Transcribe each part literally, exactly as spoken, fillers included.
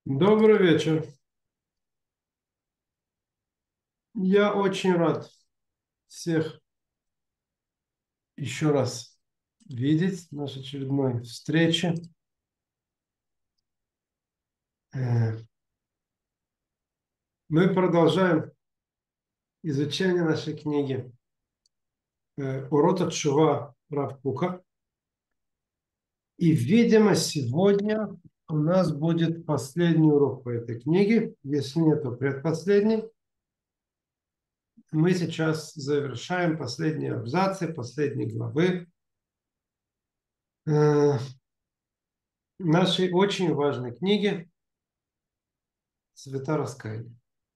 Добрый вечер. Я очень рад всех еще раз видеть в нашей очередной встрече. Э, Мы продолжаем изучение нашей книги э, «Урот от Шува» Рав Кука. И, видимо, сегодня у нас будет последний урок по этой книге. Если нет, то предпоследний. Мы сейчас завершаем последние абзацы, последние главы э, нашей очень важной книги «Света раскаяния».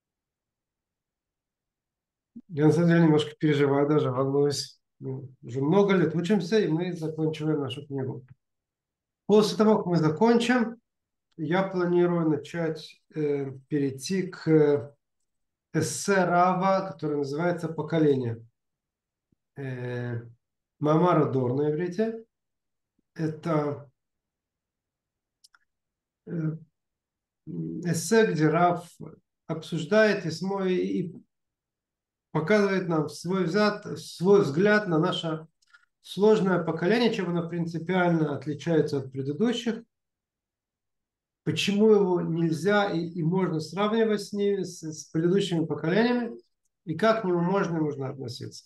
Я на самом деле немножко переживаю, даже волнуюсь. Ну, уже много лет учимся, и мы заканчиваем нашу книгу. После того, как мы закончим, я планирую начать э, перейти к э, эссе Рава, которое называется «Поколение». Э, Мамара Дор на иврите. Это э, эссе, где Рав обсуждает и, смой, и показывает нам свой взгляд, свой взгляд на наше сложное поколение, чем оно принципиально отличается от предыдущих, почему его нельзя и, и можно сравнивать с ними, с, с предыдущими поколениями, и как к нему можно и нужно относиться.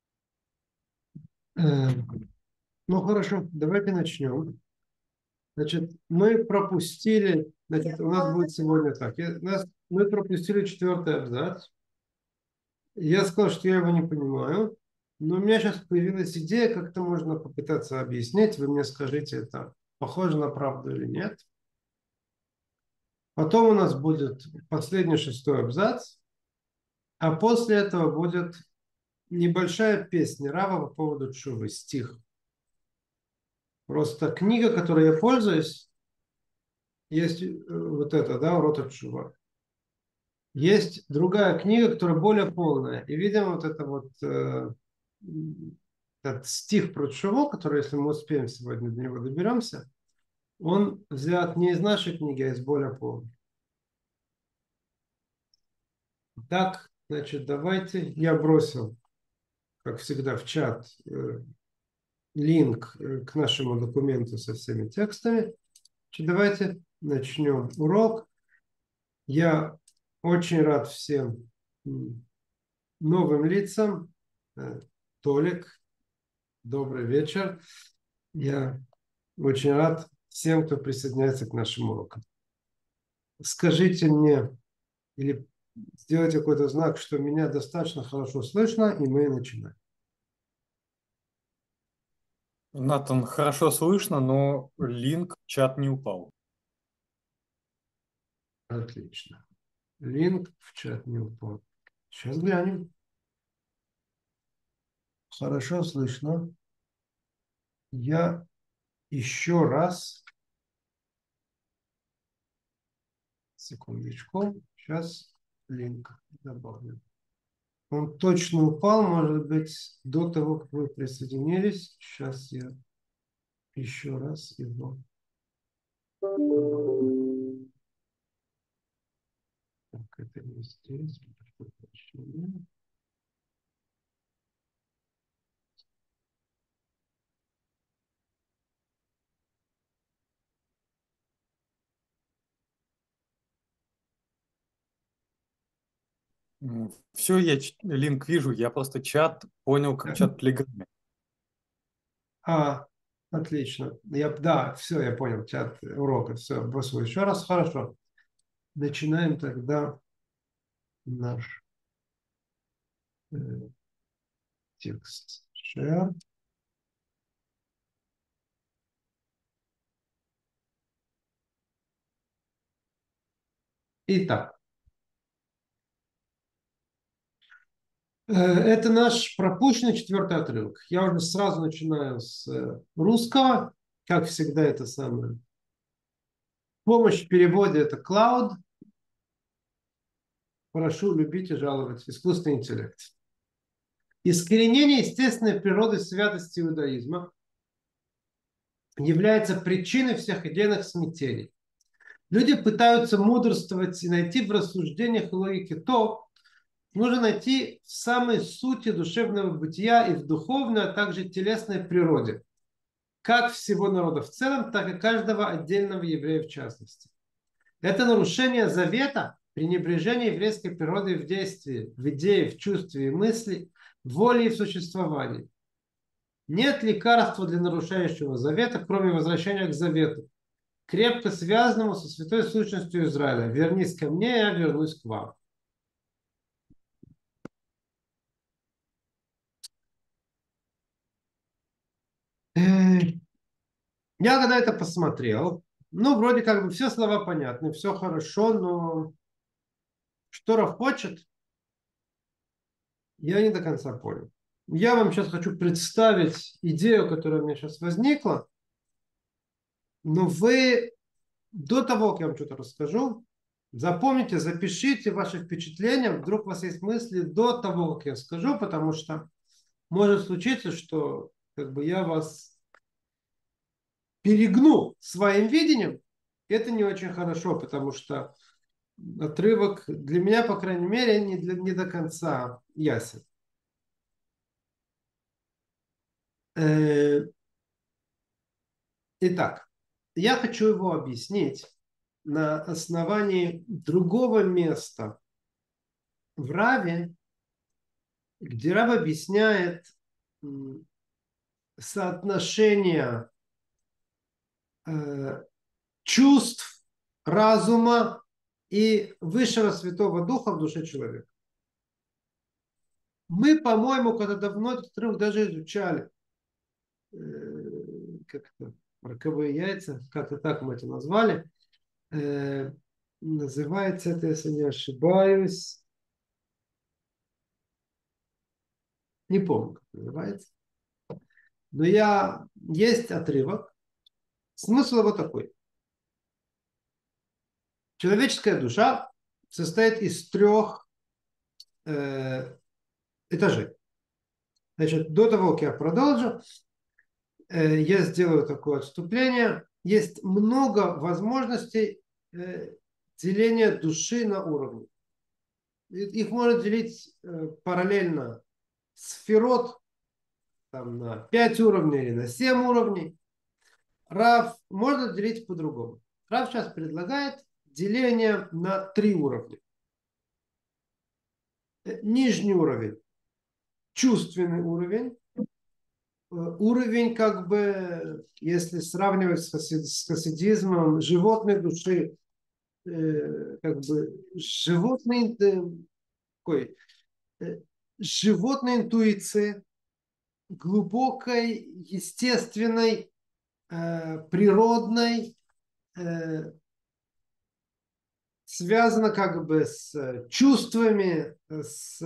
Э, Ну хорошо, давайте начнем. Значит, мы пропустили, значит, у нас будет сегодня так, я- у нас, мы пропустили четвертый абзац. Я сказал, что я его не понимаю, но у меня сейчас появилась идея, как это можно попытаться объяснить. Вы мне скажите, это похоже на правду или нет. Потом у нас будет последний шестой абзац, а после этого будет небольшая песня Рава по поводу Тшувы, стих. Просто книга, которой я пользуюсь, есть э, вот эта, да, Урот Тшува. Есть другая книга, которая более полная. И, видимо, вот это вот э, этот стих про Тшуву, который, если мы успеем сегодня до него доберемся, он взят не из нашей книги, а из более полной. Так, значит, давайте. Я бросил, как всегда, в чат э, линк э, к нашему документу со всеми текстами. Значит, давайте начнем урок. Я очень рад всем м, новым лицам. Э, Толик, добрый вечер. Я очень рад всем, кто присоединяется к нашим урокам. Скажите мне или сделайте какой-то знак, что меня достаточно хорошо слышно, и мы начинаем. Натан, хорошо слышно, но линк в чат не упал. Отлично. Линк в чат не упал. Сейчас глянем. Хорошо слышно. Я еще раз. Секундочку. Сейчас линк добавлю. Он точно упал, может быть, до того, как вы присоединились. Сейчас я еще раз его. Так, это не здесь. Все, я ч- линк вижу, я просто чат понял как чат в Телеграме. А, отлично. Я, да, все, я понял. Чат урока. Все, бросил еще раз. Хорошо. Начинаем тогда наш э, текст. Share. Итак, э, это наш пропущенный четвертый отрывок. Я уже сразу начинаю с э, русского. Как всегда, это самое. Помощь в переводе – это Cloud. Прошу любить и жаловать. Искусственный интеллект. Искоренение естественной природы святости иудаизма является причиной всех идейных смятений. Люди пытаются мудрствовать и найти в рассуждениях и логике то, нужно найти в самой сути душевного бытия и в духовной, а также телесной природе. Как всего народа в целом, так и каждого отдельного еврея в частности. Это нарушение завета, пренебрежение еврейской природы в действии, в идее, в чувстве и мысли, в воле и в существовании. Нет лекарства для нарушающего завета, кроме возвращения к завету, крепко связанному со святой сущностью Израиля. Вернись ко мне, я вернусь к вам. Я когда это посмотрел, ну, вроде как бы все слова понятны, все хорошо, но что Рав хочет, я не до конца понял. Я вам сейчас хочу представить идею, которая у меня сейчас возникла, но вы до того, как я вам что-то расскажу, запомните, запишите ваши впечатления, вдруг у вас есть мысли до того, как я скажу, потому что может случиться, что как бы я вас перегну своим видением. Это не очень хорошо, потому что отрывок для меня, по крайней мере, не, для, не до конца ясен. Э, Итак, я хочу его объяснить на основании другого места в Раве, где Рав объясняет соотношение э, чувств, разума и высшего Святого Духа в душе человека. Мы, по-моему, когда давно этот отрывок даже изучали, э, как-то роковые яйца, как-то так мы это назвали, э, называется это, если не ошибаюсь, не помню, как называется, но я, есть отрывок, смысл его такой. Человеческая душа состоит из трех э, этажей. Значит, до того, как я продолжу, э, я сделаю такое отступление. Есть много возможностей э, деления души на уровни. Их можно делить э, параллельно сферот там, на пять уровней или на семь уровней. Рав можно делить по-другому. Рав сейчас предлагает деление на три уровня. Нижний уровень, чувственный уровень, уровень, как бы, если сравнивать с, хасид, с хасидизмом, животной души, э, как бы, животной, э, какой, э, животной интуиции, глубокой, естественной, э, природной, э, связано как бы с чувствами, с,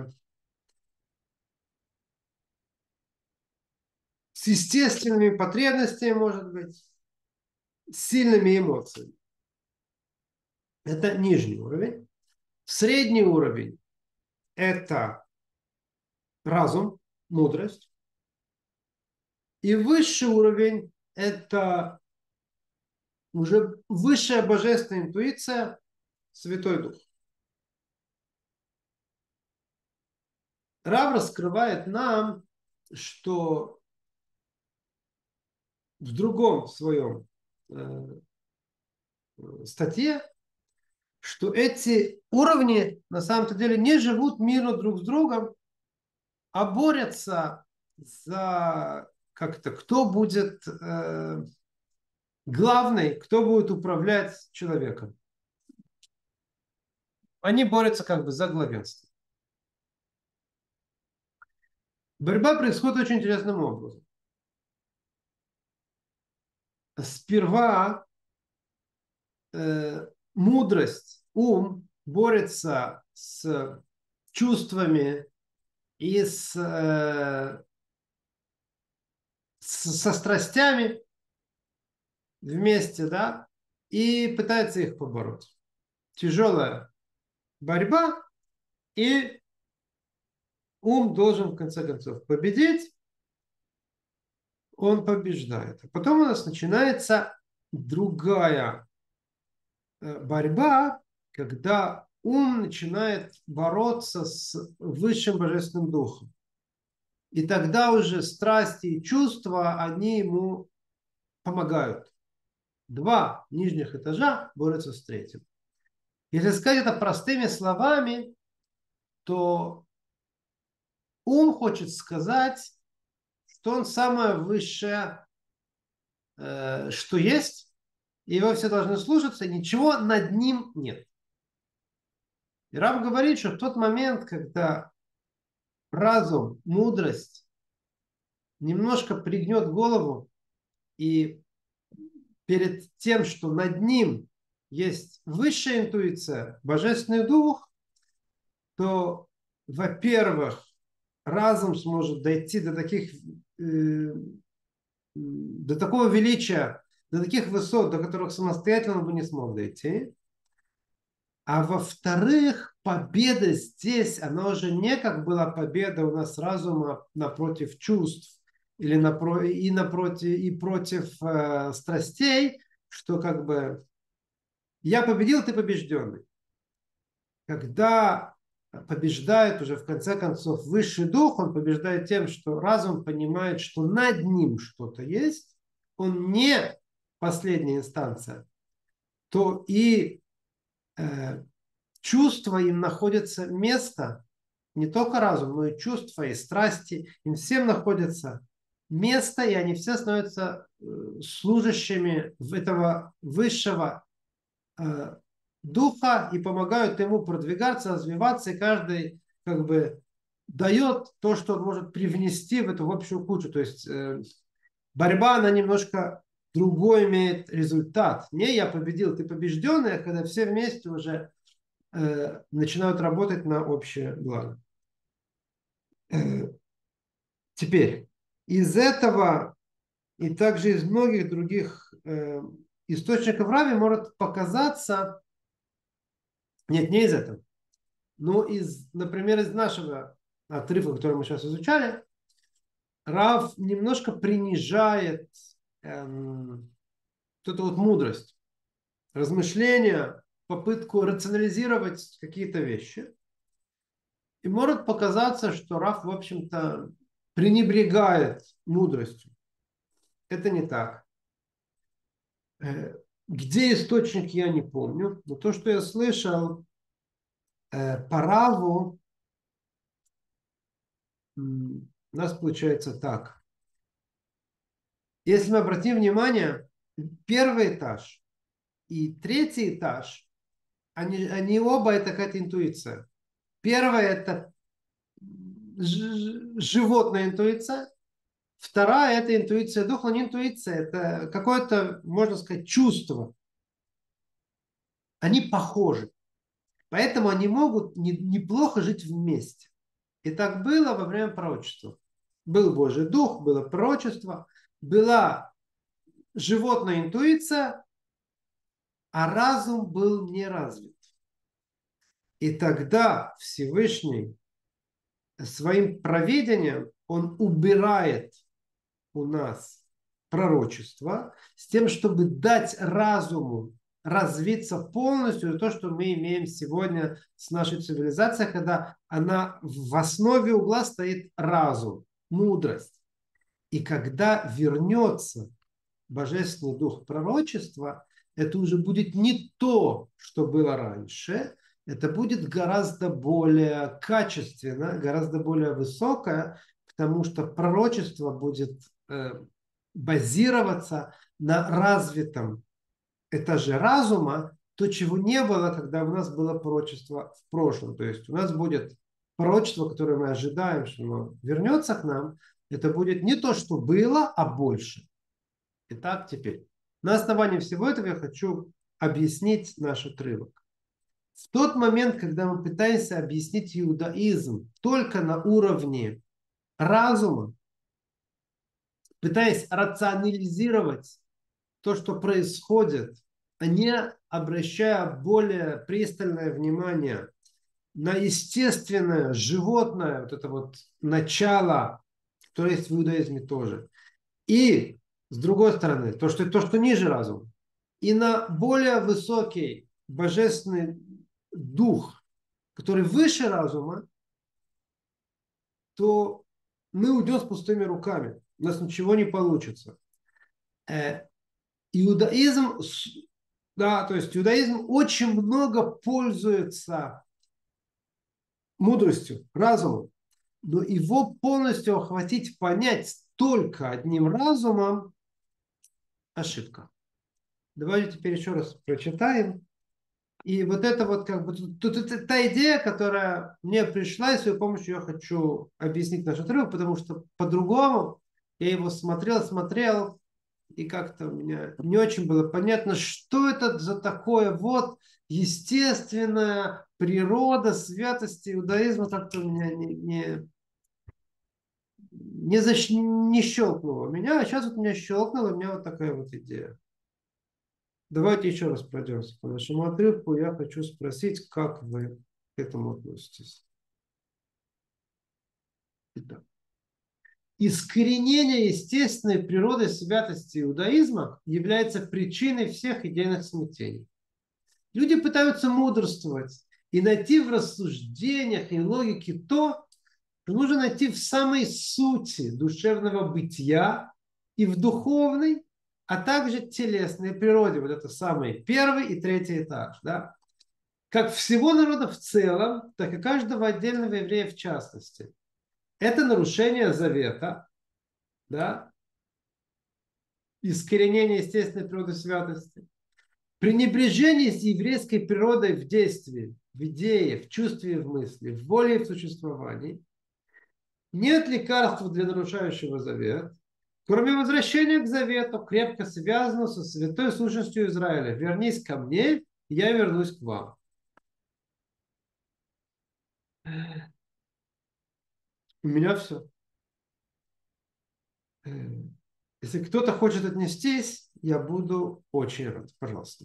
с естественными потребностями, может быть, с сильными эмоциями. Это нижний уровень. Средний уровень – это разум, мудрость. И высший уровень – это уже высшая божественная интуиция, Святой Дух. Рав раскрывает нам, что в другом своем э, статье, что эти уровни на самом-то деле не живут мирно друг с другом, а борются за как-то, кто будет э, главный, кто будет управлять человеком. Они борются как бы за главенство. Борьба происходит очень интересным образом. Сперва э, мудрость, ум борется с чувствами и с, э, с, со страстями вместе, да, и пытается их побороть. Тяжелая борьба, и ум должен в конце концов победить. Он побеждает. А потом у нас начинается другая борьба, когда ум начинает бороться с высшим божественным духом. И тогда уже страсти и чувства, они ему помогают. Два нижних этажа борются с третьим. Если сказать это простыми словами, то ум хочет сказать, что он самое высшее, э, что есть, и его все должны слушаться, и ничего над ним нет. И Рав говорит, что в тот момент, когда разум, мудрость немножко пригнет голову и перед тем, что над ним есть высшая интуиция, божественный дух, то, во-первых, разум сможет дойти до таких, э, до такого величия, до таких высот, до которых самостоятельно он бы не смог дойти. А во-вторых, победа здесь, она уже не как была победа у нас разума напротив чувств или напро- и, напротив, и против э, страстей, что как бы я победил, ты побежденный. Когда побеждает уже в конце концов высший дух, он побеждает тем, что разум понимает, что над ним что-то есть, он не последняя инстанция, то и э, чувства им находится место, не только разум, но и чувства, и страсти, им всем находится место, и они все становятся э, служащими этого высшего э, духа и помогают ему продвигаться, развиваться, и каждый как бы дает то, что он может привнести в эту в общую кучу. То есть э, борьба, она немножко другой имеет результат. Не я победил, ты побежденный, а когда все вместе уже э, начинают работать на общее благо. Э, теперь, из этого и также из многих других э, источников Рави может показаться, нет, не из этого, но из, например, из нашего отрывка, который мы сейчас изучали, Рав немножко принижает эм, вот эту вот мудрость, размышления, попытку рационализировать какие-то вещи. И может показаться, что Рав, в общем-то, пренебрегает мудростью. Это не так. Э, Где источник, я не помню. Но то, что я слышал, э, по Раву м, у нас получается так. Если мы обратим внимание, первый этаж и третий этаж, они, они оба это какая-то интуиция. Первая это ж- животная интуиция. Вторая это интуиция духа, но не интуиция, это какое-то, можно сказать, чувство. Они похожи. Поэтому они могут не- неплохо жить вместе. И так было во время пророчества. Был Божий Дух, было пророчество, была животная интуиция, а разум был не развит. И тогда Всевышний своим провидением он убирает у нас пророчество с тем, чтобы дать разуму развиться полностью, то, что мы имеем сегодня с нашей цивилизацией, когда она в основе угла стоит разум, мудрость. И когда вернется божественный дух пророчества, это уже будет не то, что было раньше, это будет гораздо более качественно, гораздо более высокое, потому что пророчество будет э, базироваться на развитом этаже разума, то, чего не было, когда у нас было пророчество в прошлом. То есть у нас будет пророчество, которое мы ожидаем, что оно вернется к нам, это будет не то, что было, а больше. Итак, теперь. На основании всего этого я хочу объяснить наш отрывок. В тот момент, когда мы пытаемся объяснить иудаизм только на уровне разума, пытаясь рационализировать то, что происходит, а не обращая более пристальное внимание на естественное, животное, вот это вот начало, которое есть в иудаизме тоже. И, с другой стороны, то, что, то, что ниже разума. И на более высокий божественный дух, который выше разума, то мы уйдем с пустыми руками. У нас ничего не получится. Э, иудаизм, да, то есть иудаизм очень много пользуется мудростью, разумом, но его полностью охватить, понять только одним разумом — ошибка. Давайте теперь еще раз прочитаем. И вот это вот как бы тут, тут это та идея, которая мне пришла, и с ее помощью я хочу объяснить наш отрывок, потому что по-другому я его смотрел, смотрел, и как-то у меня не очень было понятно, что это за такое вот естественная природа святости иудаизма, как-то у меня не, не, не, защ... не щелкнуло меня, а сейчас вот у меня щелкнуло, у меня вот такая вот идея. Давайте еще раз пройдемся по нашему отрывку. Я хочу спросить, как вы к этому относитесь. Итак. Искоренение естественной природы святости иудаизма является причиной всех идейных смятений. Люди пытаются мудрствовать и найти в рассуждениях и логике то, что нужно найти в самой сути душевного бытия и в духовной, а также телесной природе. Вот это самый первый и третий этаж. Да? Как всего народа в целом, так и каждого отдельного еврея в частности. Это нарушение завета, да? Искоренение естественной природы святости. Пренебрежение с еврейской природой в действии, в идее, в чувстве и в мысли, в воле и в существовании. Нет лекарства для нарушающего завет, кроме возвращения к завету, крепко связанного со святой сущностью Израиля. Вернись ко мне, и я вернусь к вам. У меня все. Если кто-то хочет отнестись, я буду очень рад. Пожалуйста.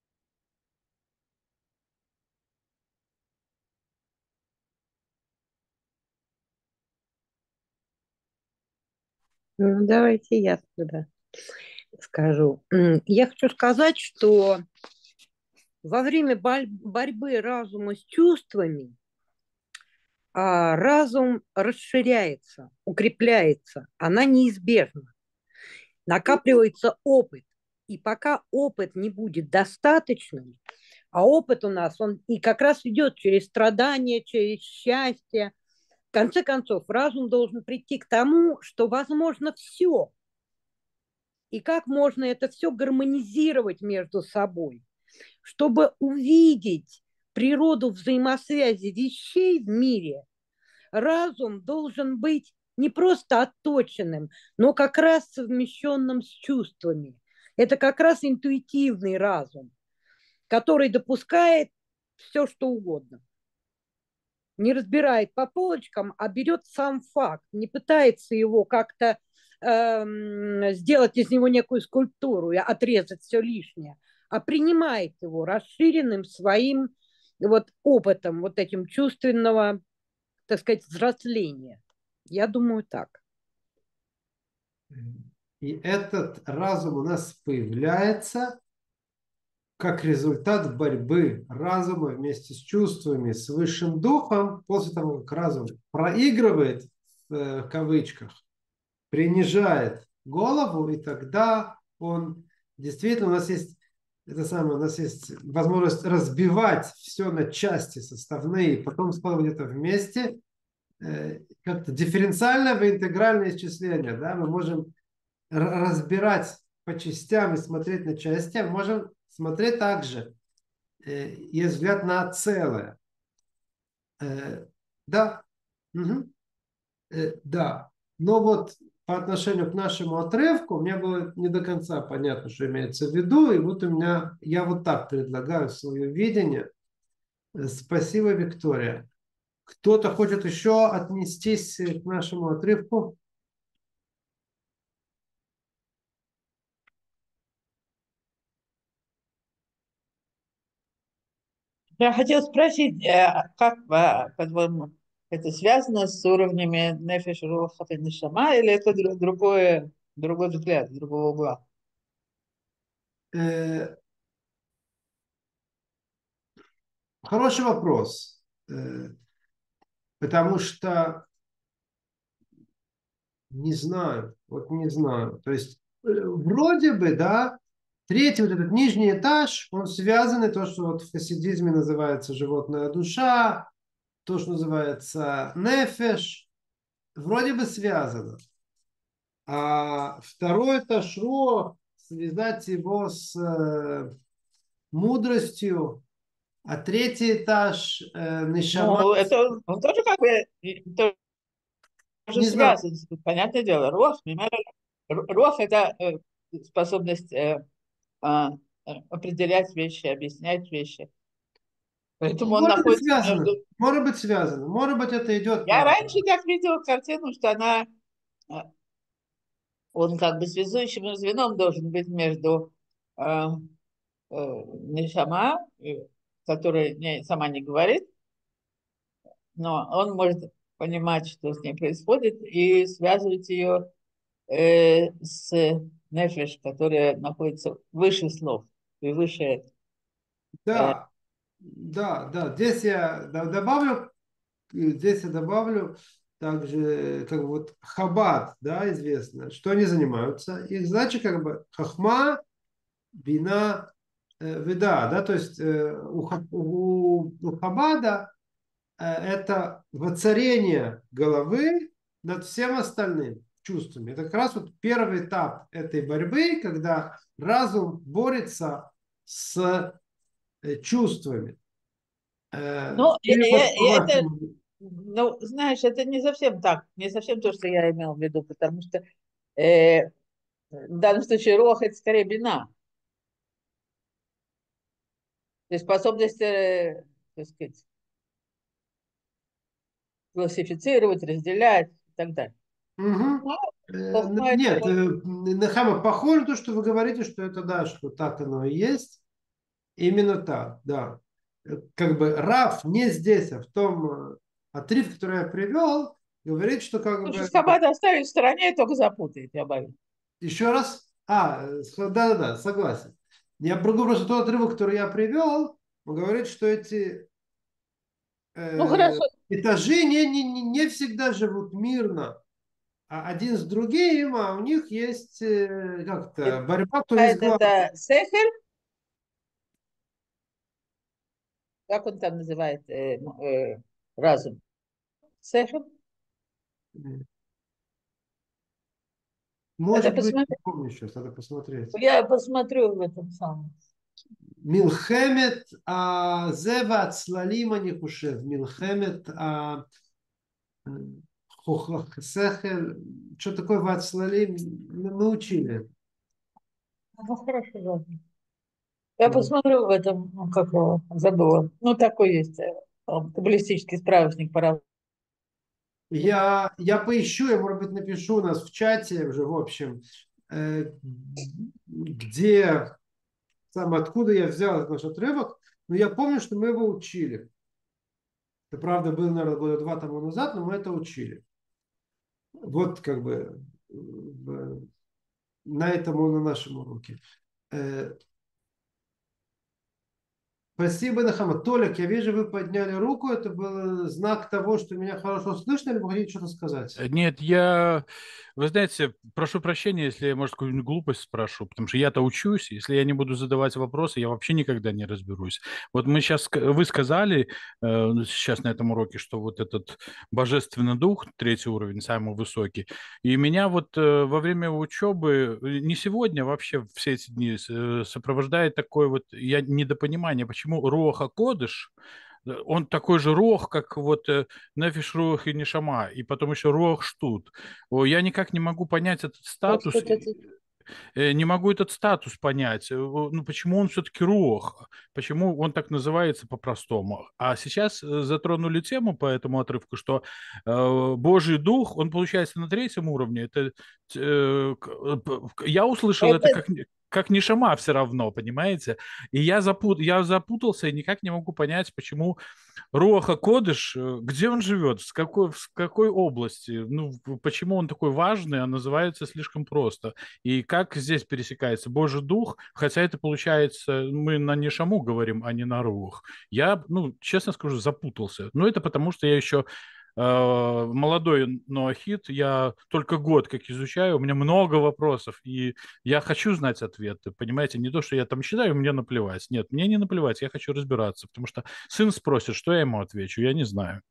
Ну, давайте я тогда скажу. М, Я хочу сказать, что во время боль- борьбы разума с чувствами а, разум расширяется, укрепляется, она неизбежна. Накапливается опыт. И пока опыт не будет достаточным, а опыт у нас, он и как раз идет через страдания, через счастье. В конце концов, разум должен прийти к тому, что возможно все. И как можно это все гармонизировать между собой, чтобы увидеть природу взаимосвязи вещей в мире. Разум должен быть не просто отточенным, но как раз совмещенным с чувствами. Это как раз интуитивный разум, который допускает все, что угодно. Не разбирает по полочкам, а берет сам факт, не пытается его как-то эм, сделать из него некую скульптуру и отрезать все лишнее, а принимает его расширенным своим вот опытом, вот этим чувственного, так сказать, взросления. Я думаю так. И этот разум у нас появляется как результат борьбы разума вместе с чувствами, с высшим духом, после того, как разум проигрывает, в кавычках, принижает голову, и тогда он действительно, у нас есть это самое, у нас есть возможность разбивать все на части составные, и потом складывать это вместе, э, как-то дифференциальное в интегральное исчисление, да, мы можем разбирать по частям и смотреть на части, а можем смотреть также, э, есть взгляд на целое. Э, да, угу. э, да, но вот по отношению к нашему отрывку у меня было не до конца понятно, что имеется в виду, и вот у меня, я вот так предлагаю свое видение. Э, Спасибо, Виктория. Кто-то хочет еще отнестись к нашему отрывку? Я хотела спросить, э, как, э, по-твоему, это связано с уровнями нефеш, руха и нешама, или это дру- другое, другой взгляд, другого угла? Э, Хороший вопрос. Э, Потому что не знаю, вот не знаю. То есть э, вроде бы, да, третий вот этот нижний этаж, он связан, и то, что вот в хасидизме называется животная душа, то, что называется нефеш, вроде бы связано. А второй этаж ро, связать его с э, мудростью, а третий этаж э, нишама, Ну, это он, он тоже как бы и тоже не знаю. связан, понятное дело. Рох, понимаешь? Р- Рох– это э, способность э, а, э, определять вещи, объяснять вещи. Поэтому он Может быть находится между... связано, может быть связано, может быть это идет Я по... раньше так видела картину, что она, э, он как бы связующим звеном должен быть между э, э, нешама, э, которая не, сама не говорит, но он может понимать, что с ней происходит, и связывать ее э, с нефеш, которая находится выше слов и выше... э, Да, да, да. Здесь я д- добавлю, здесь я добавлю также, как бы вот Хабад, да, известно, что они занимаются. Их задача как бы хахма, бина, э, веда, да, то есть э, у, Ха- у, у Хабада э, это воцарение головы над всем остальным чувствами. Это как раз вот первый этап этой борьбы, когда разум борется с э, чувствами. Э, Ну, э- Или вот э- это, по-вашему. ну, знаешь, это не совсем так, не совсем то, что я имел в виду, потому что э, в данном случае рох– это скорее бина, то есть способность, э, так сказать, классифицировать, разделять и так далее. Мгм. Хохма, Э, хохма– это Нет, вот, э, Нахама, похоже то, что вы говорите, что это да, что так оно и есть. Именно так, да. Э, Как бы Раф не здесь, а в том э, отрывке, который я привел, говорит, что как слушай, бы... Хаббада оставить в стороне, только запутает, я боюсь. Еще раз? А, э, с- да-да-да, согласен. Я говорю просто тот отрывок, который я привел, он говорит, что эти Ну, э, хорошо, этажи не, не, не не всегда живут мирно, а один с другим, а у них есть э, как-то борьба, кто есть это, главный. это сехер, как он там называет, э, ну, э, разум? Сехер? Надо Может быть, не посмотреть. помню сейчас, надо посмотреть. Я посмотрю в этом самом. Милхемет а зева ацлалима не хушев. Милхемет а хохлахсехер. Что такое вацлалим? Мы учили. Ну, хорошо, ладно. Я Мгм. посмотрю в этом, ну, как его, забыла. Ну, такой есть э, там, каббалистический справочник по Я, я поищу, я, может быть, напишу у нас в чате уже, в общем, э, где, сам откуда я взял этот наш отрывок, но я помню, что мы его учили. Это, правда, было, наверное, года два тому назад, но мы это учили. Вот как бы в- на этом, на нашем уроке. Э, Спасибо, Нахама. Толик, я вижу, вы подняли руку. Это был знак того, что меня хорошо слышно, или вы хотите что-то сказать? Нет, я, вы знаете, прошу прощения, если я, может, какую-нибудь глупость спрошу, потому что я-то учусь, если я не буду задавать вопросы, я вообще никогда не разберусь. Вот мы сейчас, вы сказали э, сейчас на этом уроке, что вот этот божественный дух, третий уровень, самый высокий, и меня вот э, во время учебы, э, не сегодня, а вообще все эти дни э, сопровождает такое вот я недопонимание, почему Руаха Кодыш, э, он такой же рох, как вот э, Нефиш Руах и Нишама, и потом еще Руах Штут. О, я никак не могу понять этот Вот статус, что-то э, э, не могу этот статус понять. Э, о, Ну, почему он все-таки Руах? Почему он так называется по-простому? А сейчас э, затронули тему по этому отрывку, что э, Божий Дух, он получается на третьем уровне. Это, э, к- э, п- я услышал это это, как... не- как нишама все равно, понимаете? И я, запут, я запутался и никак не могу понять, почему Руаха Кодыш, э, где он живет, в какой, в какой области, ну, в- почему он такой важный, а называется слишком просто. И как здесь пересекается Божий Дух, хотя это получается, мы на Нишаму говорим, а не на Руах. Я, ну, честно скажу, запутался. Но это потому, что я еще э, молодой ноахид, я только год как изучаю, у меня много вопросов, и я хочу знать ответы, понимаете, не то, что я там считаю, мне наплевать. Нет, мне не наплевать, я хочу разбираться, потому что сын спросит, что я ему отвечу, я не знаю.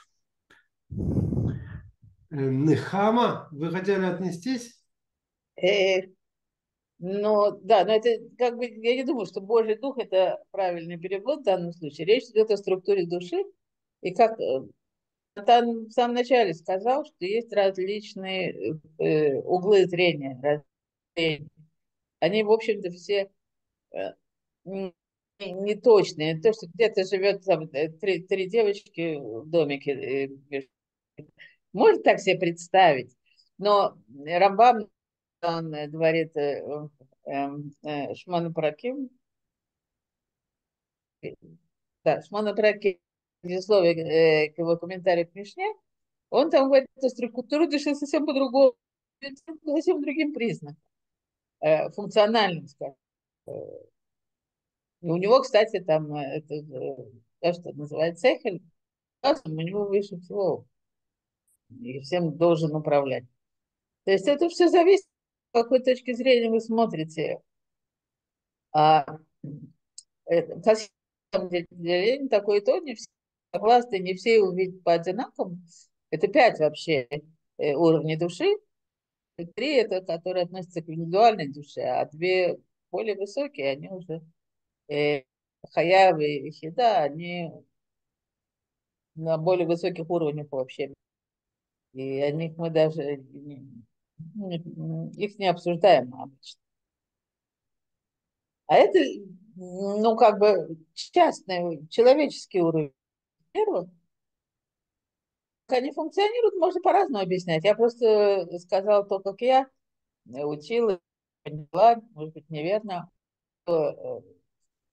Э, Нехама, вы хотели отнестись? Э, но да, но это как бы, я не думаю, что Божий Дух это правильный перевод в данном случае. Речь идет о структуре души. И как э, Натан в самом начале сказал, что есть различные э, углы зрения. различные. Они, в общем-то, все э, не, не точные. То, что где-то живет там, э, три, три девочки в домике, э, может так себе представить. Но Рамбам, он э, говорит, э, э, э, Шмон Параким, э, да, Шмон Параким, предисловие э, к его комментарию к Мишне, он там говорит, что структуру души совсем по-другому, по совсем другим признакам, э, функциональным, скажем. И у него, кстати, там, э, это, э, то, что называется эхель, у него выше всего, и всем должен управлять. То есть это все зависит, с какой точки зрения вы смотрите. А это, по самом деле, такое то, не все согласны, не все увидят по одинаковому. Это пять вообще э, уровней души. И три это, которые относятся к индивидуальной душе, а две более высокие, они уже э, хаявы и хида, они на более высоких уровнях вообще. И о них мы даже не- не- их не обсуждаем обычно. А это, ну, как бы частный человеческий уровень нервов. Как они функционируют, можно по-разному объяснять. Я просто сказала то, как я учила, поняла, может быть, неверно. что, э,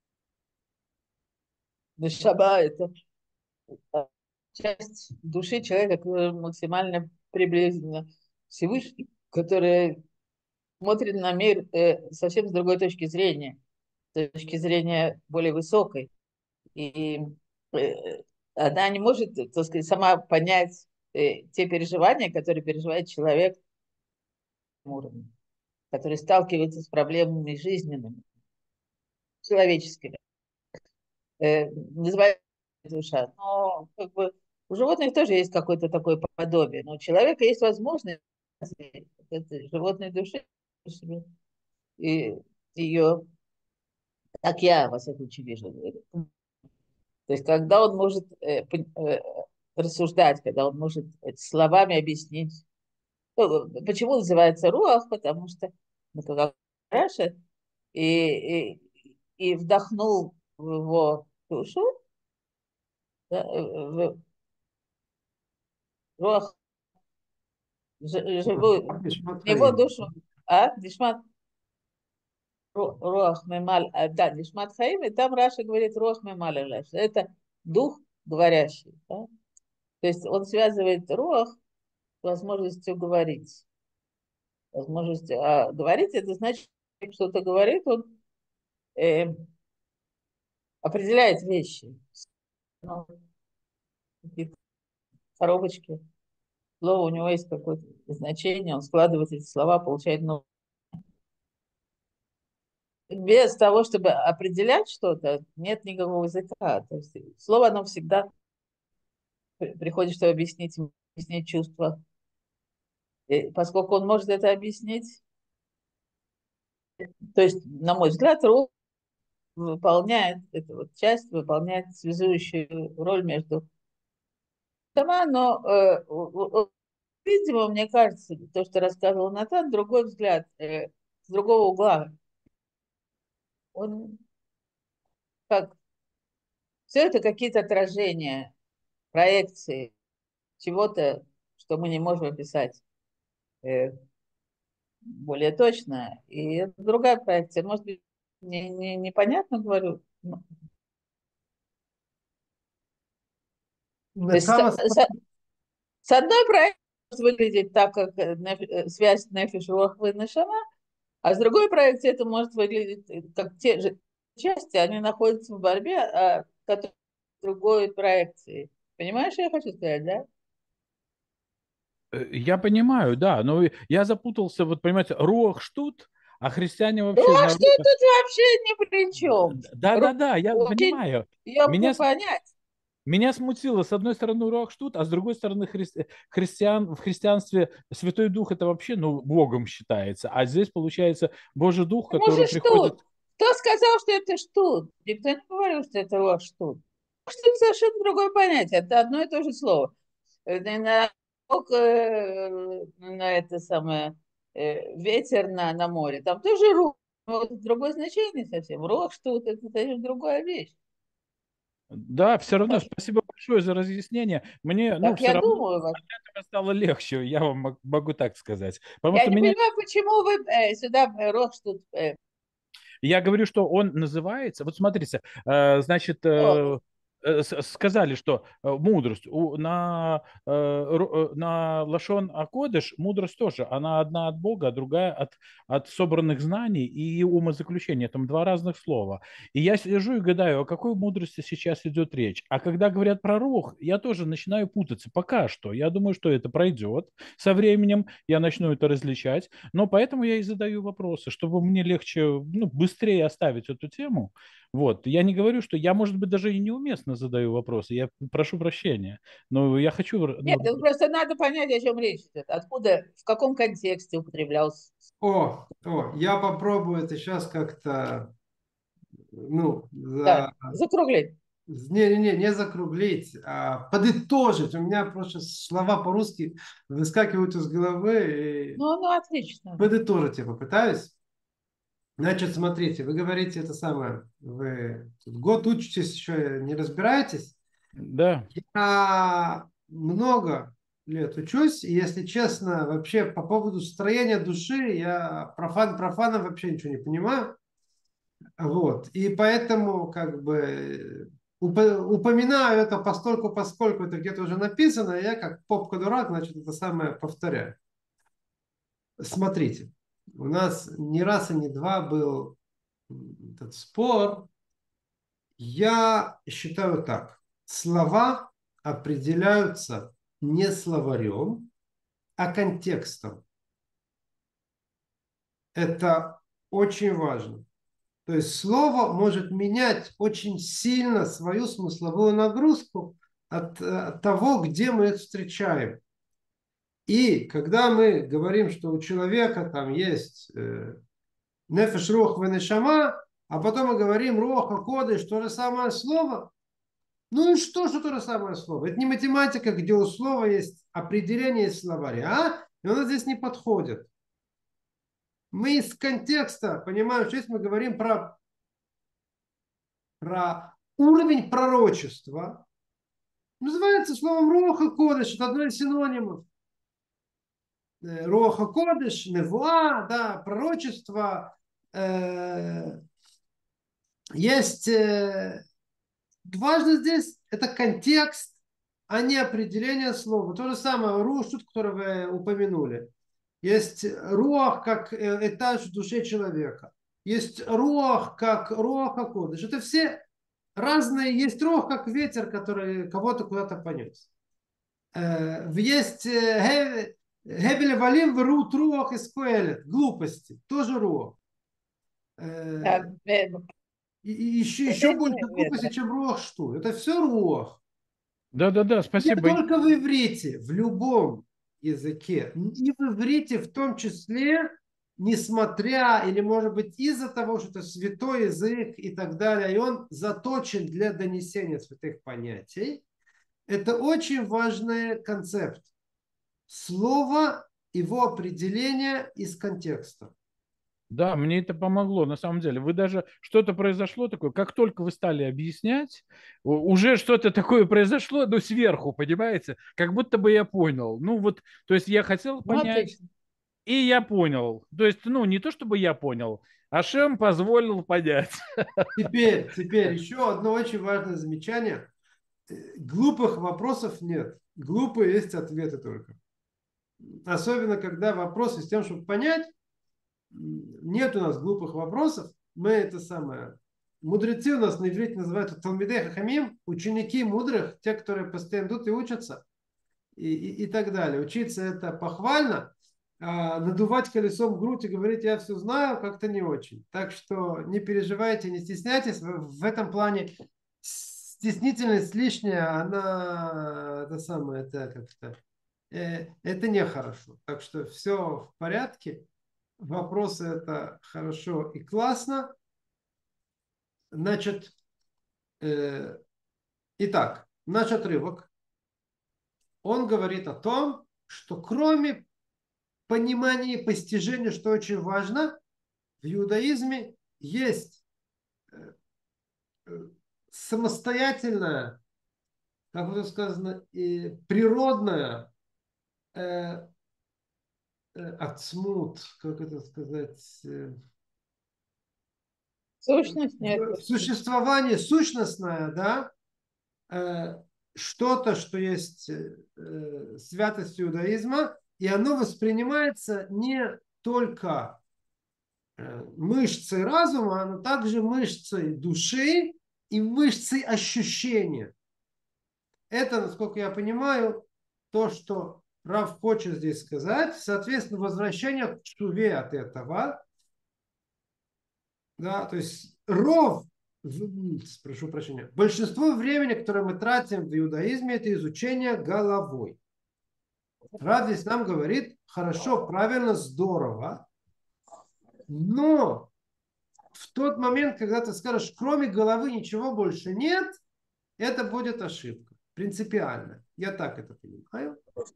Нешама– это э, часть души человека, которая максимально приближена к Всевышнему, которая смотрит на мир э, совсем с другой точки зрения, с точки зрения более высокой. И э, она не может, так сказать, сама понять э, те переживания, которые переживает человек на уровне, который сталкивается с проблемами жизненными, человеческими. Э, называется душа. Но как бы у животных тоже есть какое-то такое подобие. Но у человека есть возможность этой животной души и ее, так я, во всяком случае, вижу. То есть, когда он может э, э, рассуждать, когда он может словами объяснить. Ну, почему называется руах? Потому что, ну, как Раша, и, и, и вдохнул в его душу, да, в руах, живую, в его Нишмат-хаим. душу, а, нишмат, руах мемаль, а, да, нишмат хаим, и там Раша говорит руах мемаль, это дух говорящий. Да? То есть он связывает руах с возможностью говорить. Возможностью, а говорить, это значит, что-то говорит, он э, определяет вещи. Ну, какие-то коробочки. Слово у него есть какое-то значение, он складывает эти слова, получает новое. Без того, чтобы определять что-то, нет никакого языка. То есть слово, оно всегда при- приходит, чтобы объяснить, объяснить чувства. И поскольку он может это объяснить, то есть, на мой взгляд, роль выполняет, эта вот часть выполняет связующую роль между сама, но, э, у- у- видимо, мне кажется, то, что рассказывал Натан, другой взгляд, э, с другого угла. Он как все это какие-то отражения, проекции чего-то, что мы не можем описать. Э, более точно. И это другая проекция. Может быть, не, не, непонятно говорю. Ну, то есть с, Накама с- с одной проекцией может выглядеть так, как э, неф- э, связь нефиш руах нешама, а с другой проекции это может выглядеть э, как те же части, они находятся в борьбе, а, которые в другой проекции. Понимаешь, что я хочу сказать, да? Э, Я понимаю, да, но я запутался, вот понимаете, руах штут, а христиане Ну, вообще а на... что тут вообще ни при чем? Да-да-да, я Очень понимаю. емко Меня, понять. Меня смутило, с одной стороны, руах штут, а с другой стороны, хри- христиан, в христианстве Святой Дух это вообще, ну, Богом считается, а здесь получается Божий Дух, Почему который же приходит... штут? Кто сказал, что это штут? Никто не говорил, что это рог штут. Штут совершенно другое понятие. Это одно и то же слово. Э, На, рог, э, на это самое э, ветер на, на море. Там тоже рог. Но вот другое значение совсем. Рог штут это совсем другая вещь. Да, все равно, Так, спасибо большое за разъяснение. Мне, ну, так все я равно думаю, вот. стало легче, я вам мог- могу так сказать. Потому Я что не меня понимаю, почему вы э, сюда э, рог штут. Э, Я говорю, что он называется. Вот смотрите, э, значит, о, э, э, с- сказали, что э, мудрость у- на, э, ру- э, на Лашон Акодыш мудрость тоже. Она одна от Бога, а другая от, от собранных знаний и умозаключения. Там два разных слова. И я сижу и гадаю, о какой мудрости сейчас идет речь. А когда говорят про рух, я тоже начинаю путаться. Пока что. Я думаю, что это пройдет со временем. Я начну это различать. Но поэтому я и задаю вопросы, чтобы мне легче, ну, быстрее оставить эту тему. Вот. Я не говорю, что я, может быть, даже и неуместно задаю вопросы. Я прошу прощения. Но я хочу... нет, Ну, это просто надо понять, о чем речь идет. Откуда, в каком контексте употреблялся. О, о, я попробую это сейчас как-то, ну, Да, за... закруглить. Не-не-не, не закруглить, а подытожить. У меня просто слова по-русски выскакивают из головы. И Ну, ну, отлично. подытожить я попытаюсь. Значит, смотрите, вы говорите это самое, вы тут год учитесь, еще не разбираетесь. да. Я много лет учусь, и, если честно, вообще по поводу строения души я профан профаном вообще ничего не понимаю. Вот. И поэтому как бы уп- упоминаю это постольку, поскольку это где-то уже написано, и я как попка-дурак, значит, это самое повторяю. Смотрите, у нас не раз и не два был этот спор. Я считаю так. Слова определяются не словарем, а контекстом. Это очень важно. То есть слово может менять очень сильно свою смысловую нагрузку от, от того, где мы их встречаем. И когда мы говорим, что у человека там есть э, нефеш рух венешама, а потом мы говорим руха кодыш, то же самое слово. Ну и что, что то же самое слово? Это не математика, где у слова есть определение из словаря, и оно здесь не подходит. Мы из контекста понимаем, что если мы говорим про, про уровень пророчества, называется словом Роха Кодыш, это одно из синонимов. Э, Роха Кодыш, Невуа, да, пророчество. Э, есть э, важно здесь это контекст, а не определение слова. То же самое рух, что которое вы упомянули. Есть руах как э, этаж в душе человека. Есть руах как руаха кодыш. Это все разные. Есть руах как ветер, который кого-то куда-то понес. Э, Есть э, гевель валим в рут руах из коэлет. Глупости. Тоже руах. Так, Э, э, И и еще, еще больше Падение глупости, ветра. чем руах что. Это все руах. Да-да-да, Не спасибо. только в иврите, в любом языке. И в иврите в том числе, несмотря, или может быть из-за того, что это святой язык и так далее, и он заточен для донесения святых понятий, это очень важный концепт. Слово, его определение из контекста. Да, мне это помогло, на самом деле. Вы даже что-то произошло такое, как только вы стали объяснять, у- уже что-то такое произошло, но сверху, понимаете? Как будто бы я понял. Ну вот, то есть я хотел Ну, понять, отлично. И я понял. То есть, ну, не то чтобы я понял, Ашем позволил понять. Теперь, теперь еще одно очень важное замечание. Глупых вопросов нет. Глупые есть ответы только. Особенно, когда вопросы с тем, чтобы понять, нет у нас глупых вопросов. Мы это самое... Мудрецы у нас на иврите называют талмидей хахамим, ученики мудрых, те, которые постоянно идут и учатся, и, и, и так далее. Учиться это похвально, а надувать колесом грудь и говорить, я все знаю, как-то не очень. Так что не переживайте, не стесняйтесь. В, в этом плане стеснительность лишняя, она это самое, это как-то, э, это нехорошо. Так что все в порядке. Вопросы это хорошо и классно. Значит, э, итак, наш отрывок, он говорит о том, что кроме понимания и постижения, что очень важно, в иудаизме есть э, э, самостоятельная, как уже сказано, и природная э, э, ацмут, как это сказать, э, Сущность нет. в существовании сущностное, да, э, что-то, что есть э, святость иудаизма, и оно воспринимается не только э, мышцей разума, но также мышцей души и мышцей ощущения. Это, насколько я понимаю, то, что Рав хочет здесь сказать. Соответственно, возвращение к чуве от этого. Да, то есть ров, прошу прощения, большинство времени, которое мы тратим в иудаизме, это изучение головой. Рав здесь нам говорит, хорошо, правильно, здорово, но в тот момент, когда ты скажешь, кроме головы ничего больше нет, это будет ошибка. Принципиально. Я так это понимаю.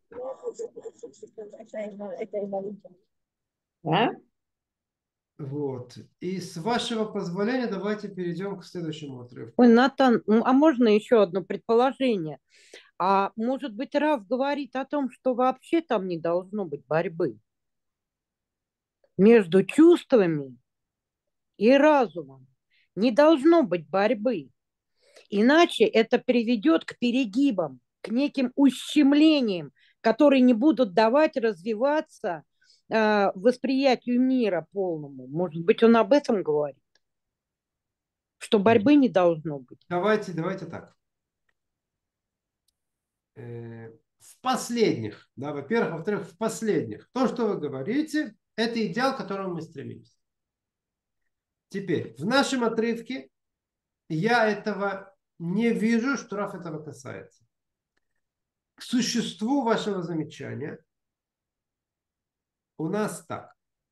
Да? Вот. И с вашего позволения давайте перейдем к следующему отрывку. Ой, Натан, а можно еще одно предположение? А может быть, Рав говорит о том, что вообще там не должно быть борьбы между чувствами и разумом. Не должно быть борьбы. Иначе это приведет к перегибам, к неким ущемлениям, которые не будут давать развиваться э, восприятию мира полному. Может быть, он об этом говорит? Что борьбы не должно быть. Давайте, давайте так. В последних, да, во-первых, во-вторых, в последних. То, что вы говорите, это идеал, к которому мы стремимся. Теперь, в нашем отрывке я этого не вижу, что Рав этого касается. К существу вашего замечания у нас так.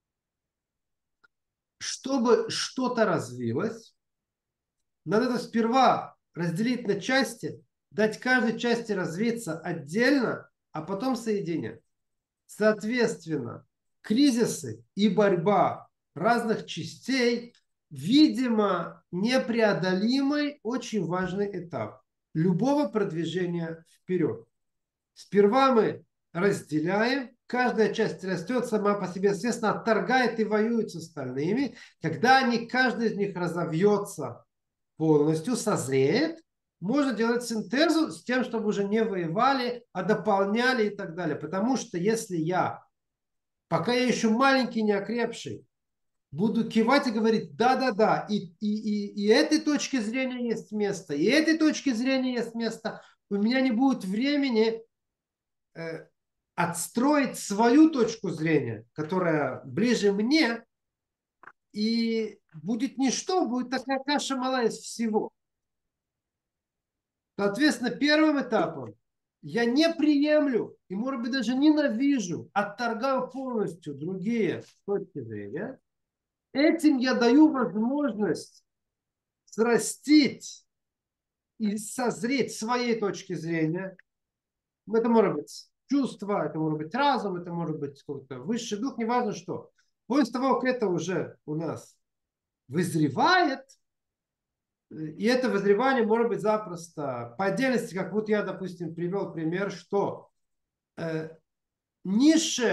Чтобы что-то развилось, надо это сперва разделить на части, дать каждой части развиться отдельно, а потом соединять. Соответственно, кризисы и борьба разных частей, видимо, непреодолимый, очень важный этап любого продвижения вперед. Сперва мы разделяем, каждая часть растет сама по себе, естественно, отторгает и воюет с остальными. Когда они, каждый из них разовьется полностью, созреет, можно делать синтезу с тем, чтобы уже не воевали, а дополняли и так далее. Потому что если я, пока я еще маленький, не окрепший, буду кивать и говорить, да-да-да, и, и, и, и этой точки зрения есть место, и этой точки зрения есть место, у меня не будет времени э, отстроить свою точку зрения, которая ближе мне, и будет ничто, будет такая каша малая из всего. Соответственно, первым этапом я не приемлю и, может быть, даже ненавижу, отторгаю полностью другие точки зрения. Этим я даю возможность срастить и созреть своей точки зрения. Это может быть чувство, это может быть разум, это может быть какой-то высший дух, неважно что. После того, как это уже у нас вызревает, и это вызревание может быть запросто по отдельности, как вот я, допустим, привел пример, что э, низшая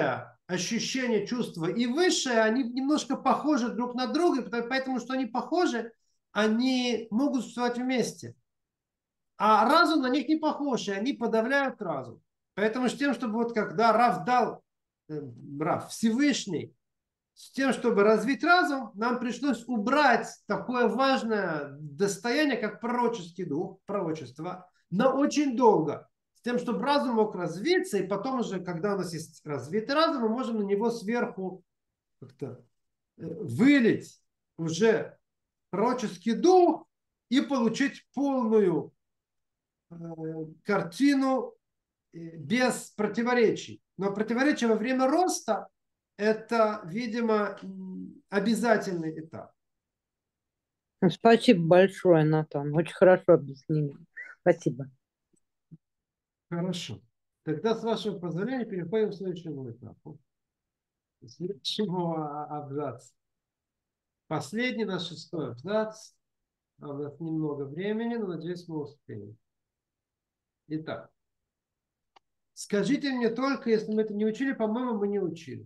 ощущения, чувства и высшее, они немножко похожи друг на друга, поэтому что они похожи, они могут существовать вместе. А разум на них не похож, и они подавляют разум. Поэтому с тем, чтобы вот когда Рав дал, э, Рав, Всевышний, с тем, чтобы развить разум, нам пришлось убрать такое важное достояние, как пророческий дух, пророчество, на очень долго. С тем, чтобы разум мог развиться, и потом уже, когда у нас есть развитый разум, мы можем на него сверху как-то э, вылить уже пророческий дух и получить полную э, картину э, без противоречий. Но противоречия во время роста – это, видимо, м, обязательный этап. Спасибо большое, Натан. Очень хорошо объяснили. Спасибо. Хорошо. Тогда, с вашего позволения, переходим к следующему этапу. К следующему а- абзацу. Последний наш шестой абзац. А у нас немного времени, но, надеюсь, мы успеем. Итак. Скажите мне только, если мы это не учили, по-моему, мы не учили.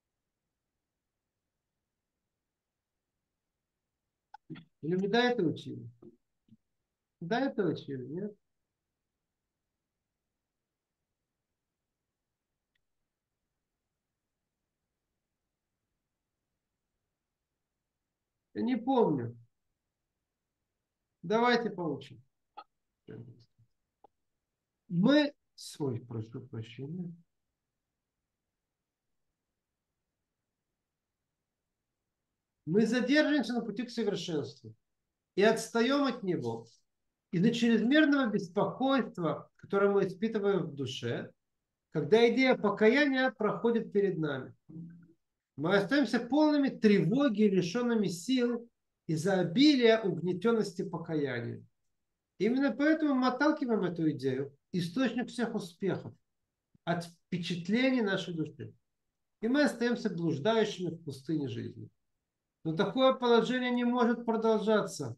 Или мы до этого учили? До этого учили, нет? Я не помню. Давайте поучим. Мы, свой, прошу прощения. Мы задерживаемся на пути к совершенству и отстаем от него. Из-за чрезмерного беспокойства, которое мы испытываем в душе, когда идея покаяния проходит перед нами. Мы остаемся полными тревоги и лишенными сил из-за обилия угнетенности покаяния. Именно поэтому мы отталкиваем эту идею, источник всех успехов, от впечатлений нашей души. И мы остаемся блуждающими в пустыне жизни. Но такое положение не может продолжаться.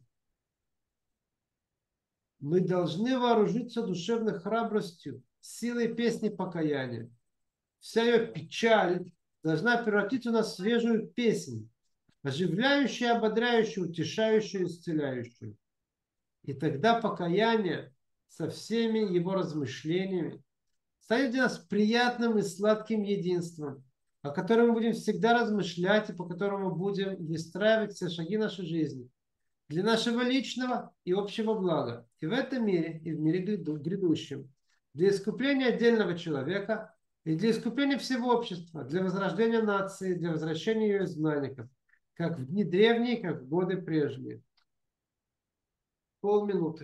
Мы должны вооружиться душевной храбростью, силой песни покаяния. Вся ее печаль должна превратиться у нас в свежую песнь, оживляющую, ободряющую, утешающую, исцеляющую. И тогда покаяние со всеми его размышлениями станет для нас приятным и сладким единством, о котором мы будем всегда размышлять и по которому будем выстраивать все шаги нашей жизни для нашего личного и общего блага и в этом мире, и в мире грядущем, для искупления отдельного человека и для искупления всего общества, для возрождения нации, для возвращения ее изгнанников, как в дни древние, как в годы прежние. Полминуты.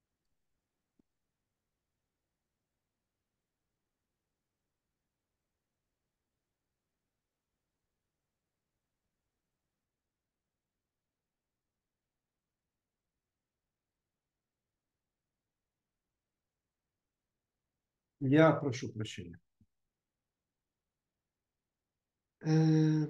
Я прошу прощения. Э,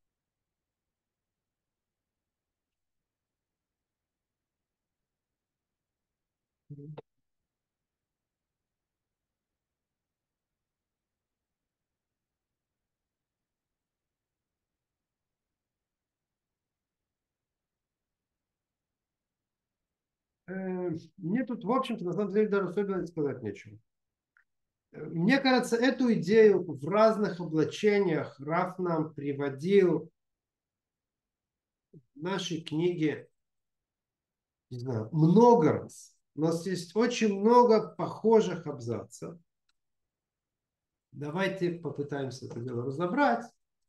э, Мне тут, в общем-то, на самом деле даже особенно сказать нечего. Мне кажется, эту идею в разных облачениях Раф нам приводил в нашей книге, не знаю, много раз. У нас есть очень много похожих абзацев. Давайте попытаемся это дело разобрать.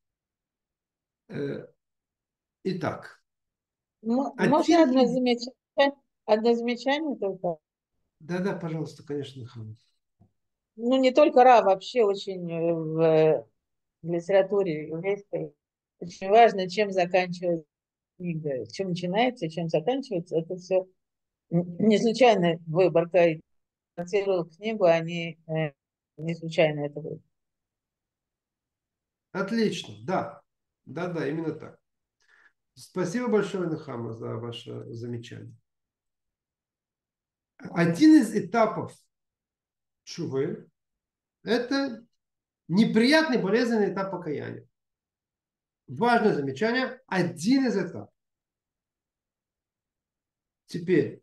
Э, Итак, М- Можно один одно из... замечание? Одно замечание только? Да-да, пожалуйста, конечно, Ханна. Ну, не только Ра, вообще очень э, в в литературе еврейской очень важно, чем заканчивается книга, чем начинается, чем заканчивается. Это все не случайно выборка. И редактировал книгу, они э, не случайно это было. Отлично, да. Да-да, именно так. Спасибо большое, Нахама, за ваше замечание. Один из этапов чувы – это Неприятный, болезненный этап покаяния. Важное замечание. Один из этапов. Теперь.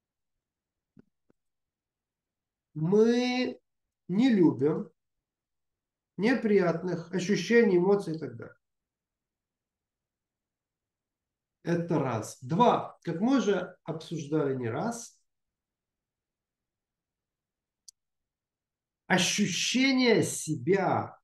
Мы не любим неприятных ощущений, эмоций и так далее. Это раз. Два. Как мы уже обсуждали не раз, ощущение себя,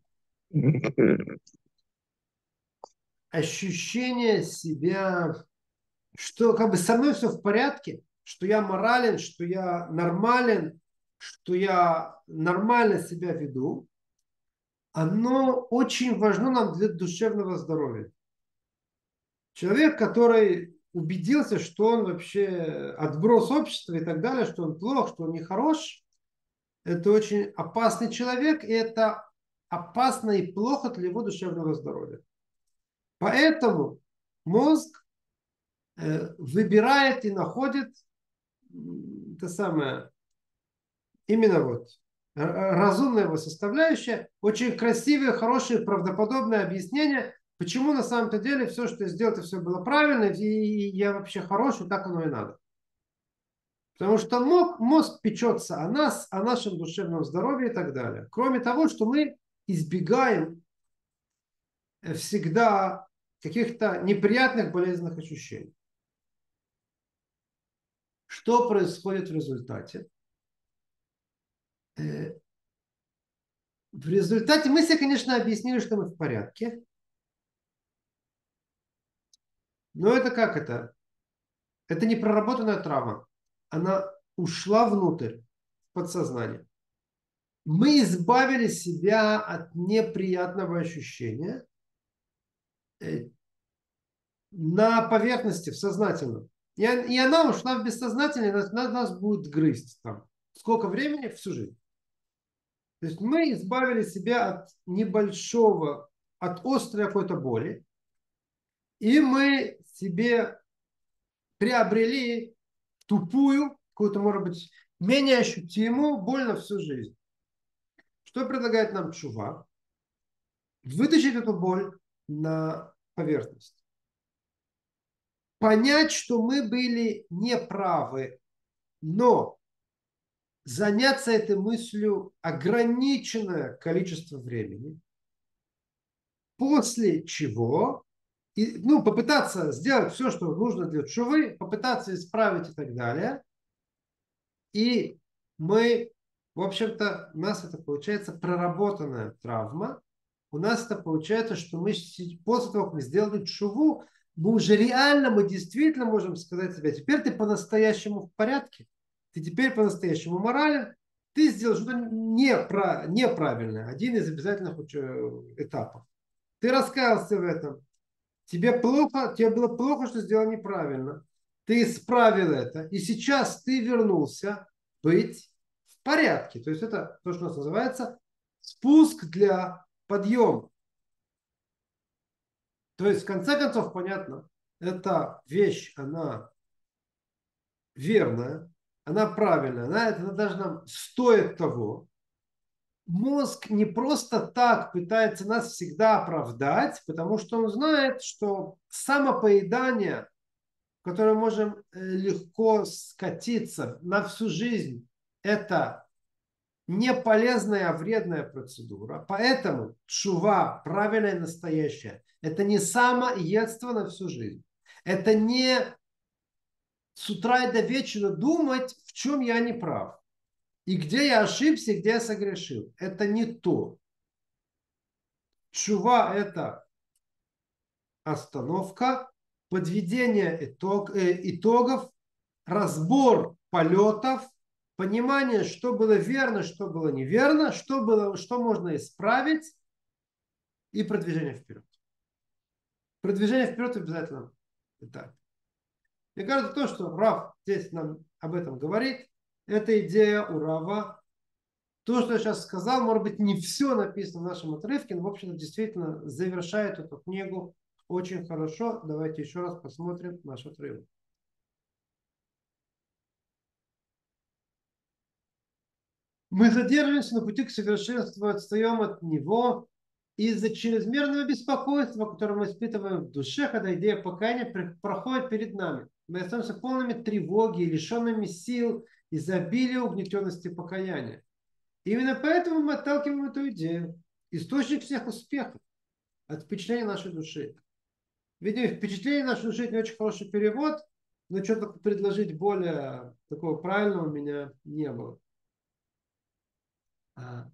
ощущение себя, что как бы со мной все в порядке, что я морален, что я нормален, что я нормально себя веду, оно очень важно нам для душевного здоровья. Человек, который убедился, что он вообще отброс общества и так далее, что он плох, что он нехорош, это очень опасный человек, и это опасно и плохо для его душевного здоровья. Поэтому мозг э, выбирает и находит это самое, именно вот разумная его составляющая, очень красивое, хорошее, правдоподобное объяснение, почему на самом-то деле все, что я сделал, это все было правильно, и я вообще хороший, так оно и надо. Потому что мозг, мозг печется о нас, о нашем душевном здоровье и так далее. Кроме того, что мы избегаем всегда каких-то неприятных болезненных ощущений. Что происходит в результате? В результате мы себе, конечно, объяснили, что мы в порядке. Но это как это? Это не проработанная травма. Она ушла внутрь, в подсознание. Мы избавили себя от неприятного ощущения на поверхности, в сознательном. И, и она ушла в бессознательное, нас, нас будет грызть там. Сколько времени? Всю жизнь. То есть мы избавили себя от небольшого, от острой какой-то боли. И мы себе приобрели тупую, какую-то, может быть, менее ощутимую боль на всю жизнь. Что предлагает нам тшува? Вытащить эту боль на поверхность. Понять, что мы были неправы, но заняться этой мыслью ограниченное количество времени, после чего и, ну, попытаться сделать все, что нужно для тшувы, попытаться исправить и так далее. И мы, в общем-то, у нас это получается проработанная травма. У нас это получается, что мы после того, как мы сделали тшуву, мы уже реально, мы действительно можем сказать себе, теперь ты по-настоящему в порядке, ты теперь по-настоящему морален, ты сделал что-то непра- неправильное. Один из обязательных этапов. Ты раскаялся в этом. Тебе плохо, тебе было плохо, что сделал неправильно. Ты исправил это. И сейчас ты вернулся быть в порядке. То есть это то, что у нас называется спуск для подъема. То есть, в конце концов, понятно, эта вещь, она верная, она правильная, она, она даже нам стоит того. Мозг не просто так пытается нас всегда оправдать, потому что он знает, что самопоедание, в которое мы можем легко скатиться на всю жизнь, это не полезная, а вредная процедура. Поэтому тшува, правильная и настоящая, это не самоедство на всю жизнь. Это не с утра и до вечера думать, в чем я не прав. И где я ошибся, и где я согрешил. Это не то. Тшува – это остановка, подведение итог, э, итогов, разбор полетов, понимание, что было верно, что было неверно, что, было, что можно исправить, и продвижение вперед. Продвижение вперед в обязательном этапе. Мне кажется, то, что Рав здесь нам об этом говорит, это идея у Рава. То, что я сейчас сказал, может быть, не все написано в нашем отрывке, но, в общем-то, действительно завершает эту книгу очень хорошо. Давайте еще раз посмотрим наш отрывок. Мы задерживаемся на пути к совершенству, отстаем от него из-за чрезмерного беспокойства, которое мы испытываем в душе, когда идея покаяния проходит перед нами. Мы остаемся полными тревоги, лишенными сил, изобилия, угнетенности покаяния. Именно поэтому мы отталкиваем эту идею. Источник всех успехов от впечатления нашей души. Видимо, впечатление нашей души — это не очень хороший перевод, но что-то предложить более такого правильного у меня не было. А,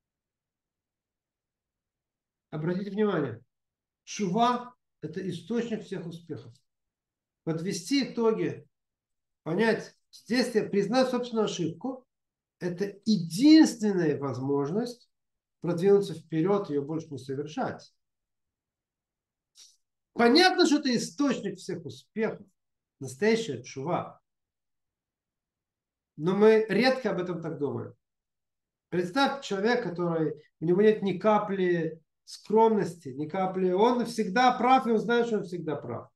обратите внимание, тшува — это источник всех успехов. Подвести итоги, понять, здесь я признать собственную ошибку, это единственная возможность продвинуться вперед, ее больше не совершать. Понятно, что это источник всех успехов, настоящая тшува. Но мы редко об этом так думаем. Представь человек, который, у него нет ни капли скромности, ни капли, он всегда прав, и он знает, что он всегда прав.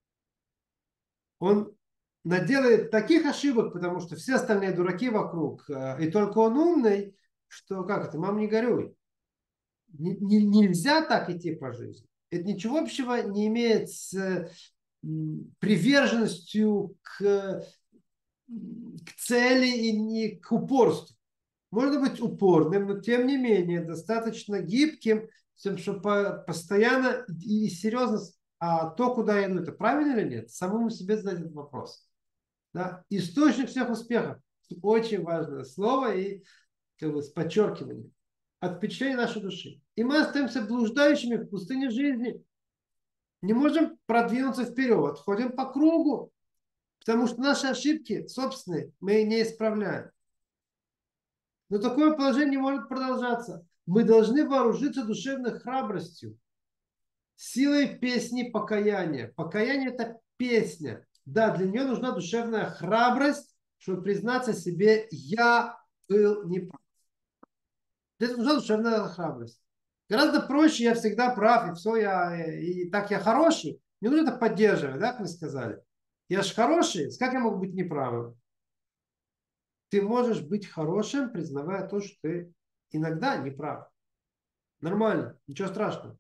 Он наделает таких ошибок, потому что все остальные дураки вокруг, и только он умный, что, как это, мам, не горюй. Не, не, нельзя так идти по жизни. Это ничего общего не имеет с приверженностью к, к цели и не к упорству. Можно быть упорным, но тем не менее достаточно гибким, чтобы постоянно и серьезно, а то, куда я иду, это правильно или нет, самому себе задать этот вопрос. Да? Источник всех успехов. Очень важное слово и как бы, с подчеркиванием. От впечатления нашей души. И мы остаемся блуждающими в пустыне жизни. Не можем продвинуться вперед. Ходим по кругу. Потому что наши ошибки собственные мы не исправляем. Но такое положение не может продолжаться. Мы должны вооружиться душевной храбростью, силой песни покаяния. Покаяние — это песня. Да, для нее нужна душевная храбрость, чтобы признаться себе: я был неправ. Для этого нужна душевная храбрость. Гораздо проще: я всегда прав, и все, я, и так я хороший. Не нужно это поддерживать, да, как мы сказали. Я же хороший, как я могу быть неправым? Ты можешь быть хорошим, признавая то, что ты иногда не прав. Нормально, ничего страшного.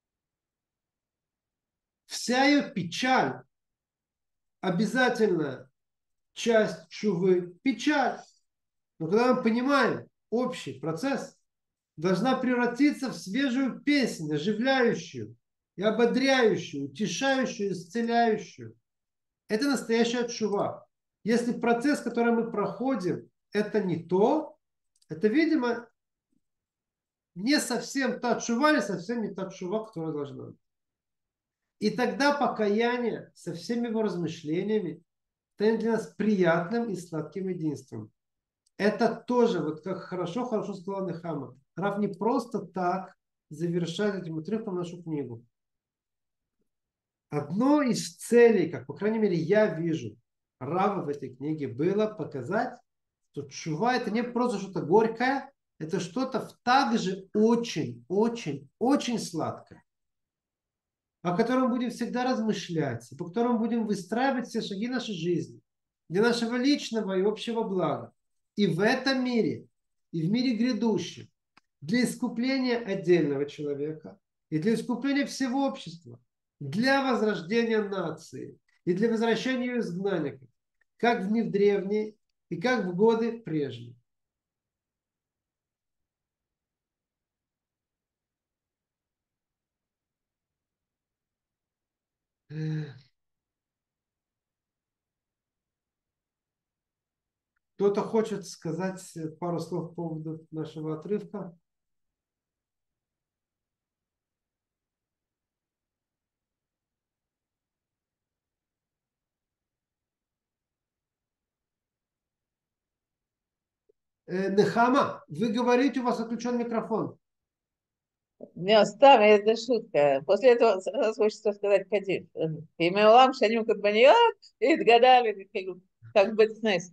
Вся ее печаль, обязательно часть чувы, печаль. Но когда мы понимаем общий процесс, должна превратиться в свежую песню, оживляющую и ободряющую, утешающую, исцеляющую. Это настоящая тшува. Если процесс, который мы проходим, это не то, это, видимо, не совсем та тшува или совсем не та тшува, которая должна быть. И тогда покаяние со всеми его размышлениями станет для нас приятным и сладким единством. Это тоже, вот как хорошо-хорошо сказал Нехама, Рав не просто так завершает этим отрывком нашу книгу. Одно из целей, как, по крайней мере, я вижу Рава в этой книге, было показать, что тшува — это не просто что-то горькое, это что-то также очень, очень, очень сладкое, о котором будем всегда размышлять, и по которому будем выстраивать все шаги нашей жизни для нашего личного и общего блага. И в этом мире, и в мире грядущем, для искупления отдельного человека, и для искупления всего общества, для возрождения нации, и для возвращения ее изгнанников, как в дни в древние, и как в годы прежние. Кто-то хочет сказать пару слов по поводу нашего отрывка? Э, Нехама, вы говорите, у вас отключен микрофон. Не оставь, это шутка. После этого сразу хочется сказать Кадиш. И мы улам шаним кадбаниот, и отгадали, как бы снес.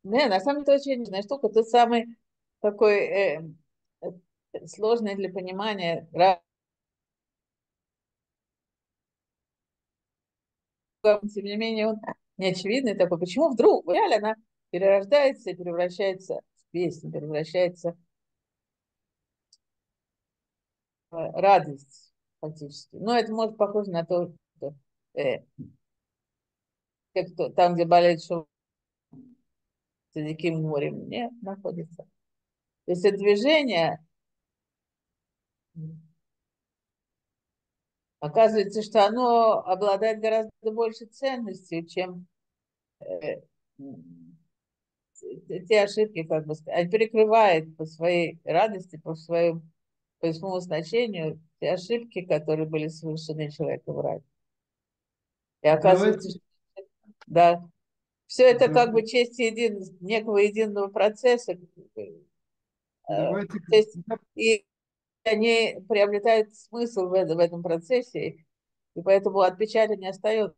Не, на самом деле это очень интересная штука. Тот самый такой э, э, сложный для понимания, ра- тем не менее он неочевидный такой. Почему вдруг в реале она перерождается и превращается в песню, превращается в радость фактически. Но это может похоже на то, что э, те, кто, там, где болеет шум, за диким морем, не находится. То есть это движение, оказывается, что оно обладает гораздо большей ценностью, чем э, те ошибки, как бы сказать, перекрывает по своей радости, по своему, по своему значению те ошибки, которые были совершены человеком ранее. И оказывается, Давайте, что да, все это да- как бы часть един, некого единого процесса. э, давайте, То есть и они приобретают смысл в этом, в этом процессе, и поэтому от печали не остается,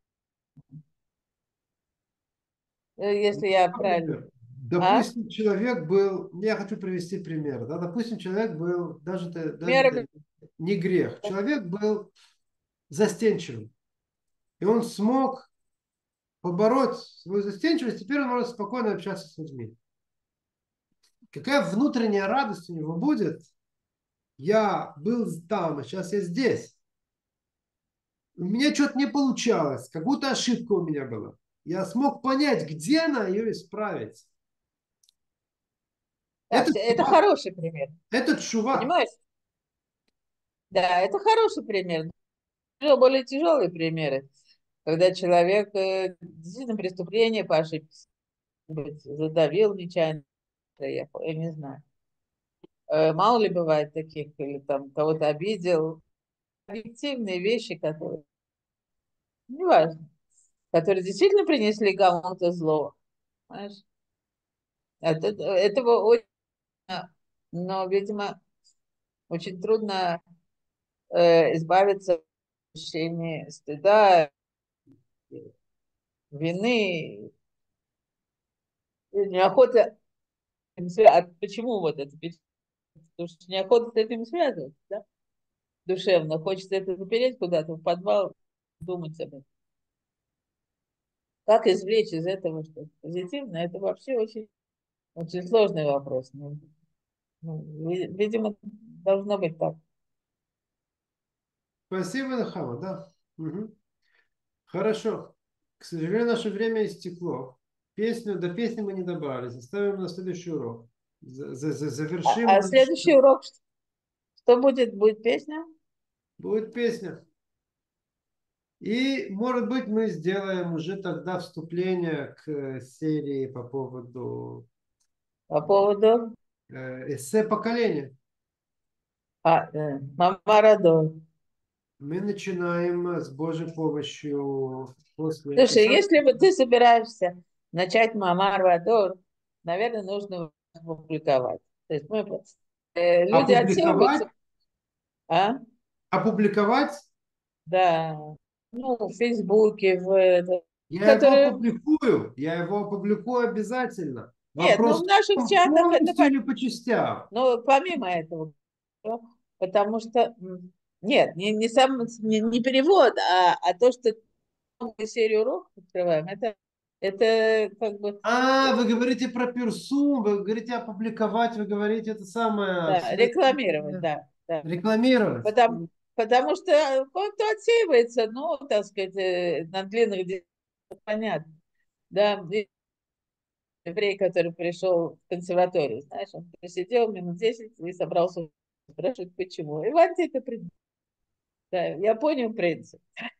э, если я правильно. например, А? допустим, человек был, я хочу привести пример, да, допустим, человек был, даже это, даже Меры, это не грех, человек был застенчивым, и он смог побороть свою застенчивость, теперь он может спокойно общаться с людьми. Какая внутренняя радость у него будет? Я был там, а сейчас я здесь. У меня что-то не получалось, как будто ошибка у меня была. Я смог понять, где она, ее исправить. да, Этот это шува, хороший пример. этот шува. Понимаешь? Да, это хороший пример. Еще более тяжелые примеры, когда человек э, действительно преступление по ошибке, быть, задавил нечаянно, я, я не знаю. Э, Мало ли бывает таких, или там кого-то обидел. Объективные вещи, которые, неважно, которые действительно принесли кому-то зло. Понимаешь? Это, этого очень, но, видимо, очень трудно э, избавиться от ощущения стыда, вины, неохота. А почему вот это? Потому что неохота с этим связываться, да? Душевно. Хочется это запереть куда-то в подвал, думать об этом. Как извлечь из этого что-то позитивное? Это вообще очень, очень сложный вопрос. Ну, ну, ви- видимо, должно быть так. Спасибо, Нахама, да. Мгм. Хорошо. К сожалению, наше время истекло. Песню, до песни мы не добрались. Оставим на следующий урок. За- за- за- А, Завершим а наш... следующий урок, что что будет? Будет песня? Будет песня. И, может быть, мы сделаем уже тогда вступление к э, серии по поводу По поводу э, эссе поколения. а, э, Мамарадо. Мы начинаем с Божьей помощью после этой Слушай, самой... если бы ты собираешься начать Мамар Вадор, наверное, нужно публиковать. То есть мы, э, люди Опубликовать, отсеиваются, а? опубликовать, Да, ну, в Фейсбуке, в это, я его которые... опубликую, я его опубликую обязательно. Нет, ну, Вопрос в наших в том, чатах это... полностью или по частям. Но помимо этого, да, потому что... м, Нет, не, не сам не, не перевод, а, а то, что новую серию уроков открываем, это, это как бы А, вы говорите про персум, вы говорите опубликовать, вы говорите это самое, да, все рекламировать, да, да. рекламировать. Потому, потому что кое-кто отсеивается, ну, так сказать, э, на длинных дискуссиях, понятно. Да, и еврей, который пришел в консерваторию, знаешь, он посидел минут десять и собрался спрашивать, почему. Иванте это принцип. Да, я понял принцип.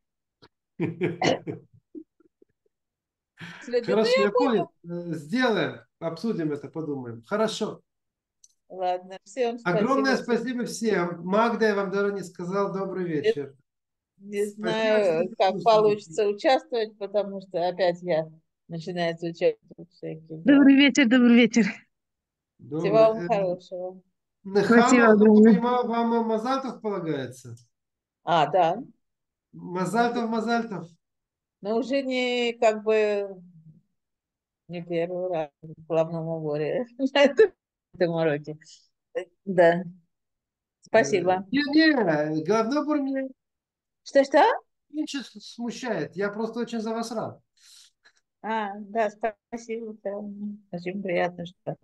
Люди, ну, Хорошо, я я понял. понял. Э, Сделаем, обсудим это, подумаем. Хорошо. Ладно, всем Огромное спасибо. Всем. спасибо всем. Магда, я вам даже не сказал добрый вечер. Не Спасибо знаю, всем, как кто слушал. получится участвовать, потому что опять я начинаю участвовать в всяких. Да. Добрый вечер, добрый вечер. Всего Добрый. вам Э, хорошего. Спасибо Нехама, как я огромное. понимаю, вам Мазалтов полагается. А, да. Мазалтов, Мазалтов. Но уже не как бы Не первый раз в главном уборе на этом этом уроке. Да, спасибо. Не-не, головной убор меня Что-что? меньше с- смущает. Я просто очень за вас рад. А, да, спасибо. Да. Очень приятно, что...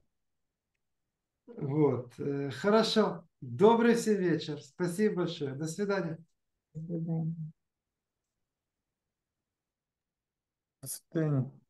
Вот. э, Хорошо. Добрый всем вечер. Спасибо большое. До свидания. До свидания. До свидания.